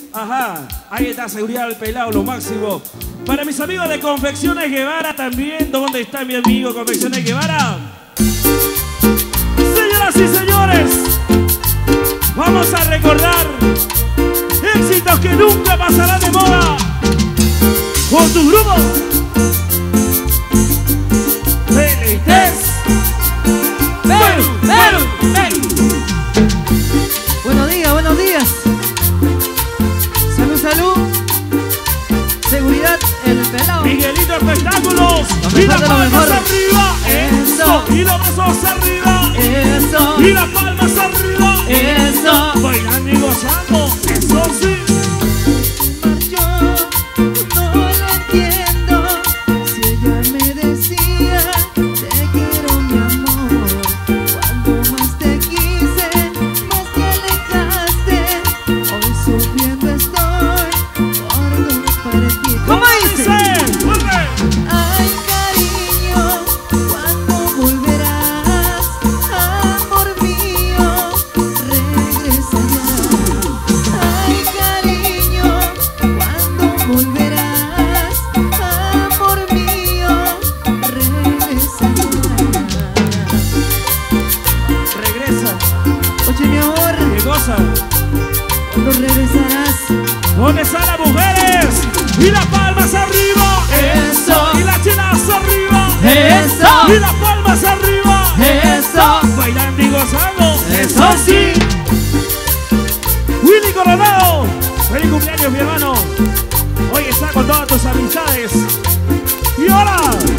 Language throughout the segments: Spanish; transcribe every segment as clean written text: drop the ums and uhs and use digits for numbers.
Ajá, ahí está, seguridad del pelado, lo máximo. Para mis amigos de Confecciones Guevara también. ¿Dónde está mi amigo Confecciones Guevara? Señoras y señores, vamos a recordar éxitos que nunca pasarán de moda con tu grupo Felices. Buenos días, buenos días. Salud, salud. Seguridad, el pelado. Miguelito Espectáculos. Y las palmas arriba. Eso. Y los besos arriba. Eso. Y las palmas arriba. Eso. Bailando y gozando. Eso sí. ¿Cuándo regresarás? ¿Dónde están las mujeres? Y las palmas arriba. Eso. Y las chinas arriba. Eso. Y las palmas arriba. Eso. Bailando y gozando. Eso sí. Willy Coronado. Feliz cumpleaños, mi hermano. Hoy está con todas tus amistades. Y ahora,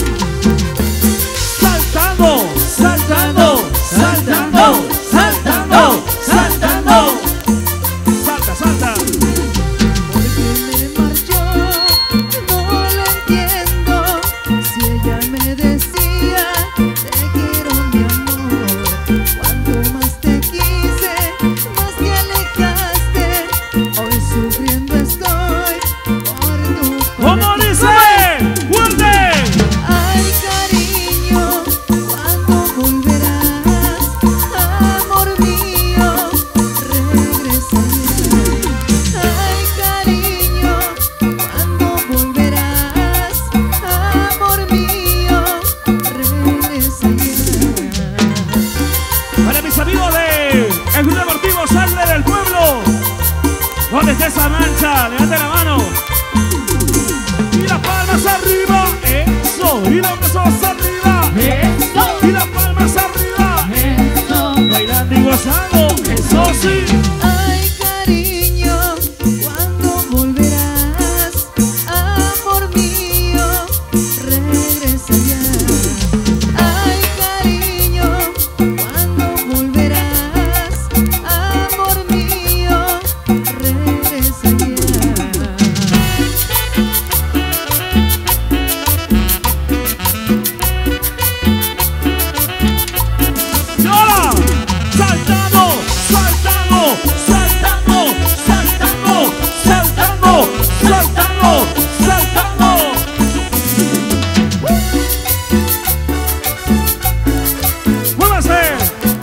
saltando, saltando, saltando, saltando, saltando. Salta, salta. Porque me marchó, no lo entiendo. Si ella me decía, te quiero mi amor. Cuanto más te quise, más te alejaste. Hoy sufriendo estoy por tu ¿Cómo dice? ¡Fuerte! Ay, cariño, ¿cuándo volverás? Amor mío, regresarás. Ay, cariño, ¿cuándo volverás? Amor mío, regresarás. Para mis amigos de el Club Deportivo Sangre del Pueblo, ¿dónde está esa mancha? Levante la mano. Y las palmas arriba. Eso. Y los brazos arriba. Eso. Y las palmas arriba. Eso. Bailando y gozando. Eso sí. Ay, cariño, ¿cuándo volverás? Amor mío, regresarás. Ay, cariño, ¿cuándo volverás? Amor mío, regresarás. Y ahora, saltando, saltando, saltando, saltando, saltando, saltando, saltando. ¡Muévase!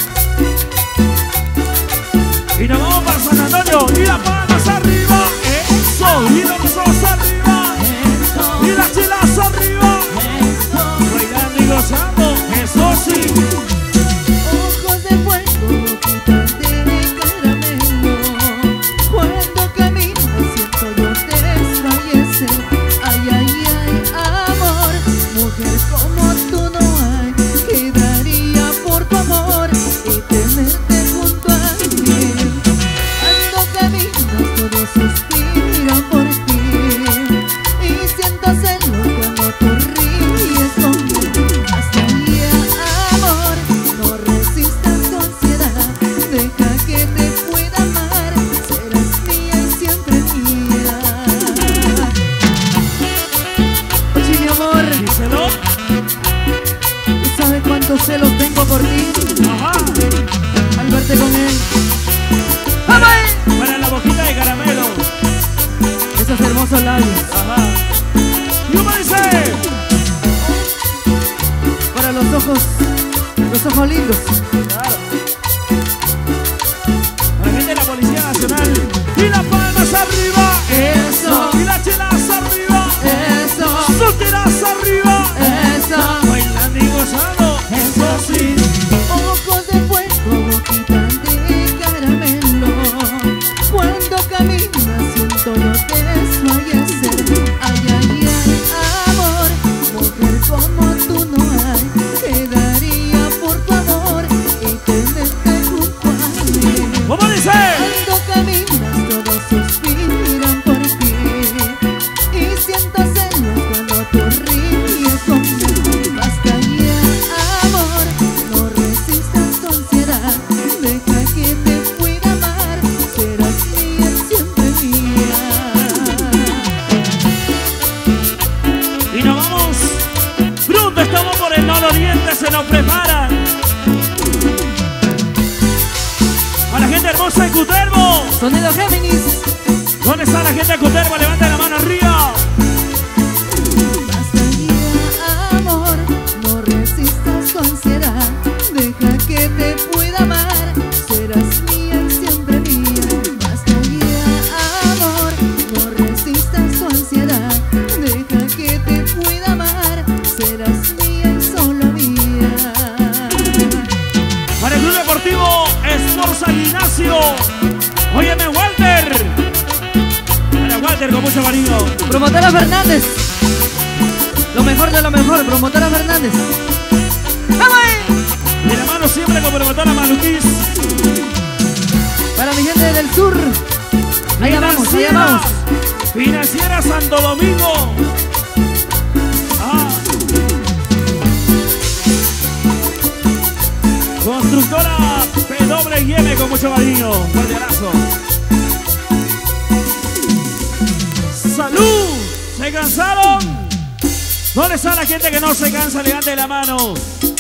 Y nos vamos para San Antonio. Y las palmas arriba. Eso. Y los brazos arriba. Y las chilas arriba. Bailando y gozando. Eso sí. Ojos de fuego, boquitas de caramelo. Cuando caminas siento yo desfallecer. Ay, ay, ay, amor. Mujer como tú no hay. Que daría por tu amor y tenerte junto a mí. Cuando caminas todos suspiran por ti. Y siento celos cuando tú ríes conmigo. Hasta ahí, amor. No resistas tu ansiedad, deja que te pueda amar. Serás mía y siempre mía. Oye, mi amor, Díselo. ¿tú sabes cuántos celos tengo por ti? Ajá. Al verte con él. ¡Vamos! Para la boquita de caramelo. Esos hermosos labios. Ajá. ¿Y cómo dice? Para los ojos lindos. Claro. La gente de la Policía Nacional. Y las palmas arriba. arriba. Eso. Y las chelas arriba. Eso. Solteras arriba. Eso. Bailando y gozando. Eso sí. Ojos de fuego, boquita de caramelo. Cuando caminas siento yo desfallecer. Ay, ay, ay, amor. Mujer como tú no hay. Quedaría por tu amor y tenerte junto a mí. ¿Cómo dice? Cuando caminas todos suspiran por ti. Y siento celos cuando tú ríes conmigo. Basta ya, amor. No resistas tu ansiedad. Deja que te pueda amar. Serás mía, siempre mía. Y nos vamos. Pronto estamos por el nororiente, se nos preparan. A la gente hermosa de Cutervo. Sonido Géminis. ¿Dónde está la gente de Cutervo? Levanten la mano arriba. Basta ya, amor. No resistas tu ansiedad. Deja que te pueda amar. Serás mía y siempre mía. Basta ya, amor. No resistas tu ansiedad. Deja que te pueda amar. Serás mía y solo mía. Para el Club Deportivo Sport San Ignacio. Óyeme, Walter. Para Walter con mucho cariño. Promotora Fernández. Lo mejor de lo mejor. Promotora Fernández. ¡Vamos! Y la mano siempre con promotora Maluquís. Para mi gente del sur. Allá vamos, allá vamos. Financiera Santo Domingo. Ah. Constructora PWM con mucho cariño. Fuerte abrazo. ¡Salud! ¿Se cansaron? ¿Dónde está la gente que no se cansa? Levante la mano.